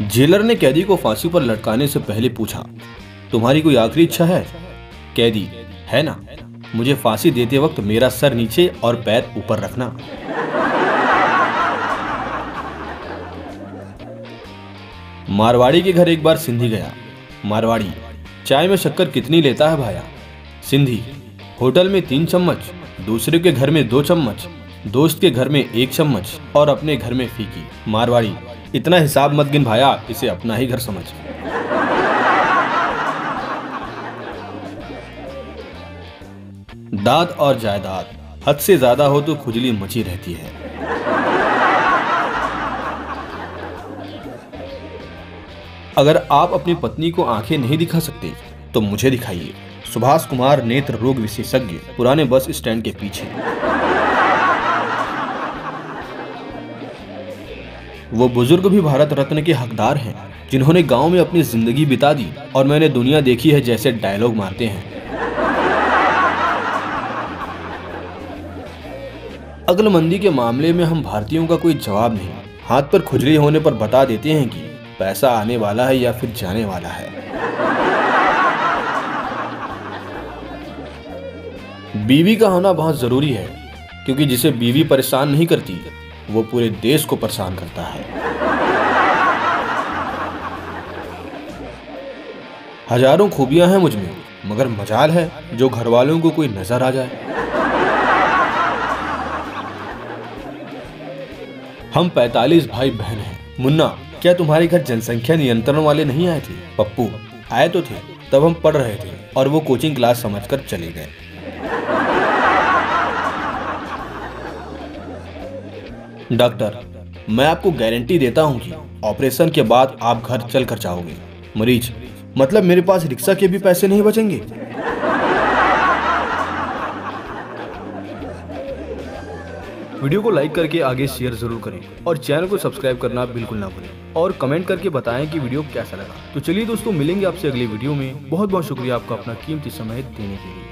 Jailer ने कैदी को फांसी पर लटकाने से पहले पूछा, तुम्हारी कोई आखिरी इच्छा है? कैदी, है ना, मुझे फांसी देते वक्त मेरा सर नीचे और पैर ऊपर रखना। मारवाड़ी के घर एक बार सिंधी गया। मारवाड़ी, चाय में शक्कर कितनी लेता है भाया? सिंधी, होटल में 3 चम्मच, दूसरे के घर में 2 चम्मच, दोस्त के घर में 1 चम्मच और अपने घर में फीकी। मारवाड़ी, इतना हिसाब मत गिन भाया, इसे अपना ही घर समझ। दाद और जायदाद, हद से ज्यादा हो तो खुजली मची रहती है। अगर आप अपनी पत्नी को आंखें नहीं दिखा सकते तो मुझे दिखाइए। सुभाष कुमार, नेत्र रोग विशेषज्ञ, पुराने बस स्टैंड के पीछे। वो बुजुर्ग भी भारत रत्न के हकदार हैं जिन्होंने गांव में अपनी जिंदगी बिता दी और मैंने दुनिया देखी है जैसे डायलॉग मारते हैं। अक्लमंदी के मामले में हम भारतीयों का कोई जवाब नहीं। हाथ पर खुजली होने पर बता देते हैं कि पैसा आने वाला है या फिर जाने वाला है। बीवी का होना बहुत जरूरी है क्योंकि जिसे बीवी परेशान नहीं करती वो पूरे देश को परेशान करता है। हजारों खूबियां हैं मुझ में, मगर मजाल है जो घर वालों को कोई नजर आ जाए। हम 45 भाई बहन हैं। मुन्ना, क्या तुम्हारे घर जनसंख्या नियंत्रण वाले नहीं आए थे? पप्पू, आए तो थे, तब हम पढ़ रहे थे और वो कोचिंग क्लास समझकर चले गए। डॉक्टर, मैं आपको गारंटी देता हूं कि ऑपरेशन के बाद आप घर चल कर जाओगे। मरीज, मतलब मेरे पास रिक्शा के भी पैसे नहीं बचेंगे? वीडियो को लाइक करके आगे शेयर जरूर करें और चैनल को सब्सक्राइब करना बिल्कुल ना भूलें और कमेंट करके बताएं कि वीडियो कैसा लगा। तो चलिए दोस्तों, मिलेंगे आपसे अगले वीडियो में। बहुत बहुत शुक्रिया आपका अपना कीमती समय देने के लिए।